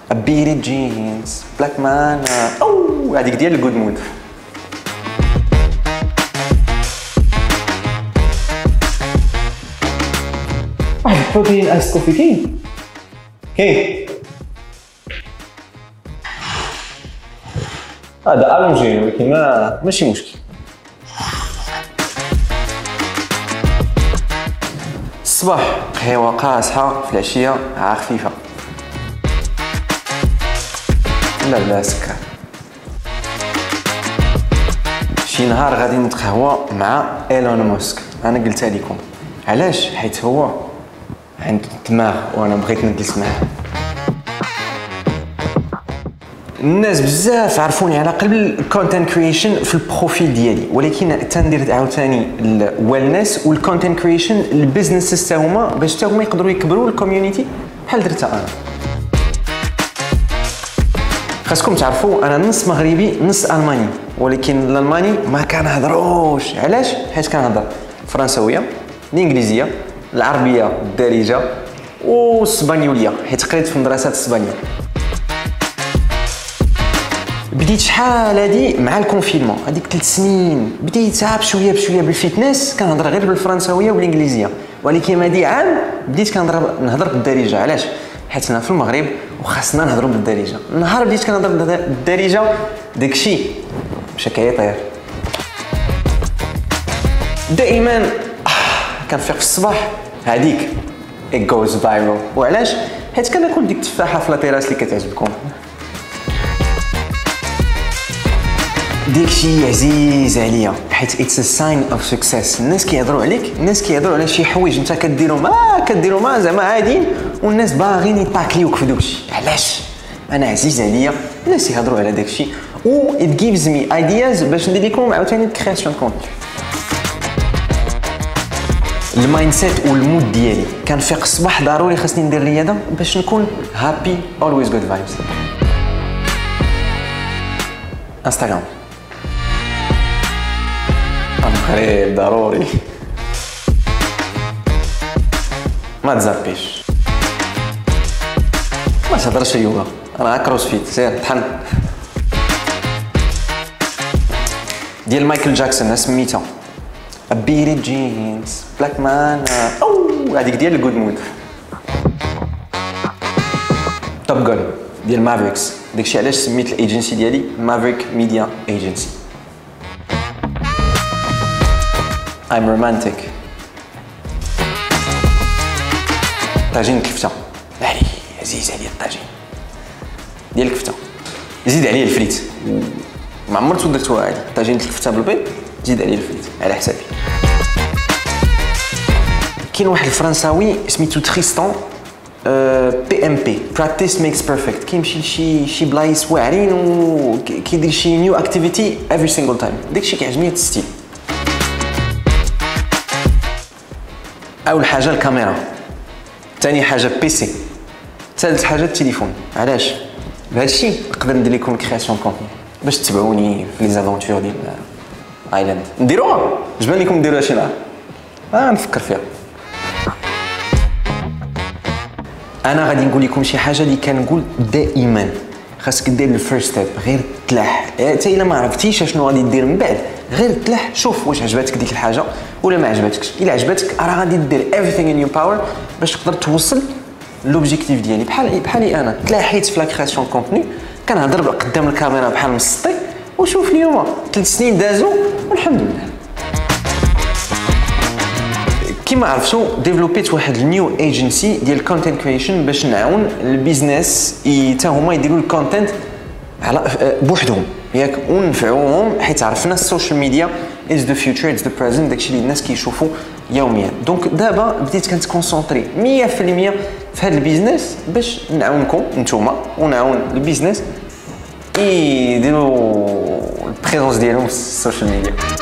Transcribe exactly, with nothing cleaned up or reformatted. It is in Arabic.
بيري جينز بلاك مان او هذيك ديال الجود مود. واحد البروتين ايس كوفي كاين كاين هذا الونجي ولكن ما ماشي مشكل. الصباح قهوه قاصحه، في العشيه عا خفيفه. لا لا سكر. شي نهار غادي نتقهوى مع ايلون ماسك. انا قلتها لكم علاش؟ حيت هو عنده الدماغ وانا بغيت نجلس معاه. الناس بزاف عرفوني على قلب الكونتنت كرييشن في البروفيل ديالي، ولكن تندير عاوتاني الويلنس والكونتنت كرييشن البيزنس حتى هما باش حتى هما يقدروا يكبروا الكوميونيتي بحال درتها انا. خاصكم تعرفوا انا نص مغربي نص الماني، ولكن الالماني ما كنهضروش. علاش؟ حيت كنهضر الفرنساويه، الانجليزيه، العربيه الدارجه والاسبانيوليه، حيت قريت في مدرسه اسبانيا. بديت شحال هادي مع الكونفينمون، هذيك ثلاث سنين بديتها بشويه بشويه بالفيتنس، كنهضر غير بالفرنساويه والانجليزيه، ولكن هادي عام بديت كنهضر نهضر بالدارجه. علاش؟ حيت هنا في المغرب وخاصنا نهضروا بالدارجه. النهار بديت كنهضر بالدارجه داكشي مشى كيطير. دائما آه كنفيق في الصباح هذيك it goes viral. وعلاش؟ حيت كناكل ديك التفاحه في لاطيراس اللي كتعجبكم. داكشي عزيز عليا حيت اتس ا ساين اوف سكسيس. الناس كيهضروا عليك، الناس كيهضروا على شي حوايج انت كديرهم اه كديرهم ما زعما عاديين، والناس باغيين يطاكليوك في دوكشي. علاش؟ انا عزيز عليا الناس يهضروا على داكشي و it gives me ideas باش ندير لكم عاوتاني كرياسيون كونتنت. المايند سيت والمود ديالي كنفيق الصباح ضروري خاصني ندير رياضه باش نكون هابي always good vibes. انستغرام قريب ضروري ما تزابيش، ما تهضرش يوغا، راه كروسفيت سير طحن. ديال مايكل جاكسون سميتها بيري جينز بلاك مان او هذيك ديال الجود مود. توب جون ديال مافريكس، داكشي علاش سميت الايجنسي ديالي مافريك ميديا ايجنسي. I'm romantic. طاجين الكفتة علي عزيز عليا، الطاجين ديال الكفتة زيد عليه الفريت. ما عمرت درتوها هادي، طاجين الكفتة بالبيض زيد عليه الفريت على حسابي. كاين واحد الفرنساوي سميتو تريستان بي ام بي practice makes perfect، كيمشي لشي شي بلايص واعرين وكيدير شي نيو اكتيفيتي every single time. داكشي كيعجبني الستيل. اول حاجه الكاميرا، ثاني حاجه بيسي، ثالث حاجه التليفون. علاش؟ بهذا الشيء نقدر ندير لكم كرياسيون كونتون باش تتبعوني في لي زافونتور ديال ايلاند. نديروها جبان لكم نديروها شي نهار اه نفكر فيها. انا غادي نقول لكم شي حاجه اللي كنقول دائما، خاصك دير الفيرست ستيب، غير تلاح. حتى الا ما عرفتيش شنو غادي دير من بعد غير تلاح، شوف واش عجبتك ديك الحاجه ولا ما عجبتكش. الا عجبتك راه غادي دير everything in your power باش تقدر توصل لوبجيكتيف ديالي. بحال بحالي انا تلاحيت في لا كرياسيون كونتوني، كنهضر قدام الكاميرا بحال مسطي، وشوف اليوم ثلاث سنين دازو والحمد لله. كيما عرفتوا ديفلوبيت واحد النيو ايجنسي ديال كونتنت كرييشن باش نعاون البيزنس حتى هما يديروا الكونتنت على بوحدهم ياك، وننفعوهم حيت عرفنا السوشيال ميديا از ذا فيوتشر از ذا بريزنت، داكشي اللي الناس كيشوفوا يوميا. دونك دابا بديت كنتكونسونطري مية في المية في هذا البيزنس باش نعاونكم نتوما ونعاون البيزنس يديروا البريزونس ديالهم في السوشيال ميديا.